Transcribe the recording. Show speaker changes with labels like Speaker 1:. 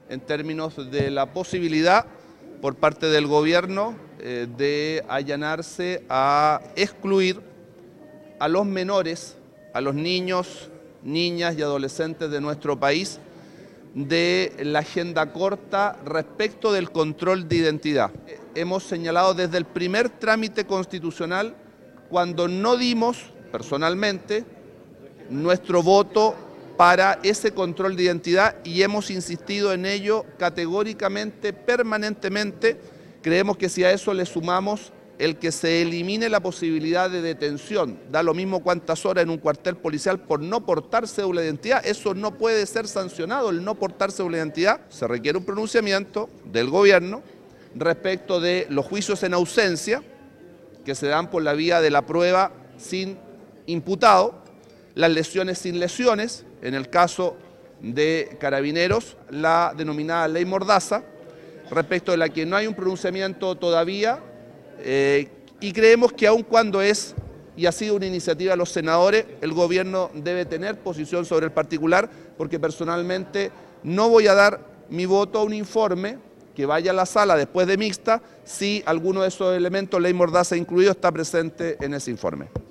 Speaker 1: en términos de la posibilidad por parte del gobierno de allanarse a excluir a los menores, a los niños, niñas y adolescentes de nuestro país de la agenda corta respecto del control de identidad. Hemos señalado desde el primer trámite constitucional cuando no dimos personalmente nuestro voto para ese control de identidad y hemos insistido en ello categóricamente, permanentemente. Creemos que si a eso le sumamos el que se elimine la posibilidad de detención, da lo mismo cuántas horas en un cuartel policial por no portar cédula de identidad, eso no puede ser sancionado, el no portar cédula de identidad. Se requiere un pronunciamiento del gobierno respecto de los juicios en ausencia, que se dan por la vía de la prueba sin imputado, las lesiones sin lesiones, en el caso de Carabineros, la denominada ley Mordaza, respecto de la que no hay un pronunciamiento todavía, y creemos que aun cuando es y ha sido una iniciativa de los senadores, el gobierno debe tener posición sobre el particular, porque personalmente no voy a dar mi voto a un informe que vaya a la sala después de mixta si alguno de esos elementos, ley Mordaza incluido, está presente en ese informe.